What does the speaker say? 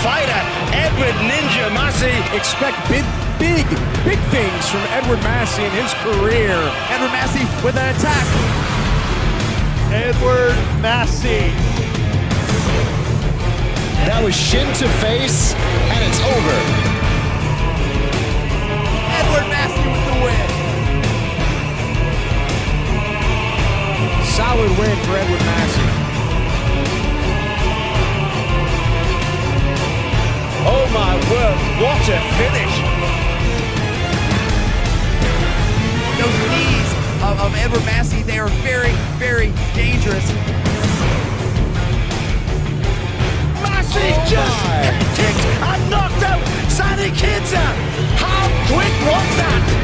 fighter, Edward Ninja Massey. Expect big things from Edward Massey in his career. Edward Massey with an attack. Edward Massey. That was shin to face, and it's over. Edward Massey with the win. Solid win for Edward Massey. Oh my word, what a finish. Those knees of Edward Massey, they are very dangerous. Massey just head kicked and knocked out Sandy Kidza. How quick was that?